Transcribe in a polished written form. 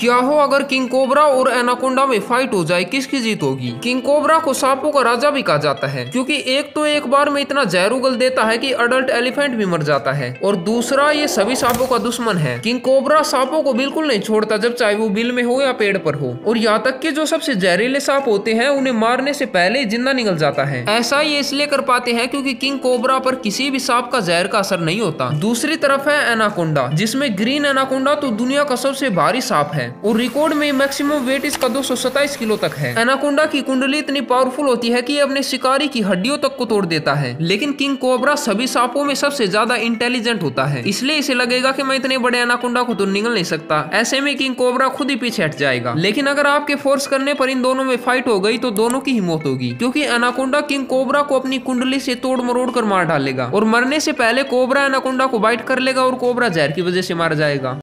क्या हो अगर किंग कोबरा और एनाकोंडा में फाइट हो जाए, किसकी जीत होगी। किंग कोबरा को सांपों का राजा भी कहा जाता है क्योंकि एक तो एक बार में इतना जहर उगल देता है कि अडल्ट एलिफेंट भी मर जाता है, और दूसरा ये सभी सांपों का दुश्मन है। किंग कोबरा सांपों को बिल्कुल नहीं छोड़ता, जब चाहे वो बिल में हो या पेड़ पर हो, और यहाँ तक कि जो सबसे जहरीले सांप होते हैं उन्हें मारने से पहले ही जिंदा निकल जाता है। ऐसा ये इसलिए कर पाते हैं क्योंकि किंग कोबरा पर किसी भी सांप का जहर का असर नहीं होता। दूसरी तरफ है एनाकोंडा, जिसमें ग्रीन एनाकोंडा तो दुनिया का सबसे भारी सांप है और रिकॉर्ड में मैक्सिमम वेट इसका 227 किलो तक है। एनाकोंडा की कुंडली इतनी पावरफुल होती है कि ये अपने शिकारी की हड्डियों तक को तोड़ देता है, लेकिन किंग कोबरा सभी सांपों में सबसे ज्यादा इंटेलिजेंट होता है, इसलिए इसे लगेगा कि मैं इतने बड़े एनाकोंडा को तो निगल नहीं सकता। ऐसे में किंग कोबरा खुद ही पीछे हट जाएगा, लेकिन अगर आपके फोर्स करने पर इन दोनों में फाइट हो गई तो दोनों की ही मौत होगी, क्योंकि एनाकोंडा किंग कोबरा को अपनी कुंडली से तोड़ मरोड़ कर मार डालेगा और मरने से पहले कोबरा एनाकोंडा को बाइट कर लेगा और कोबरा जहर की वजह से मार जाएगा।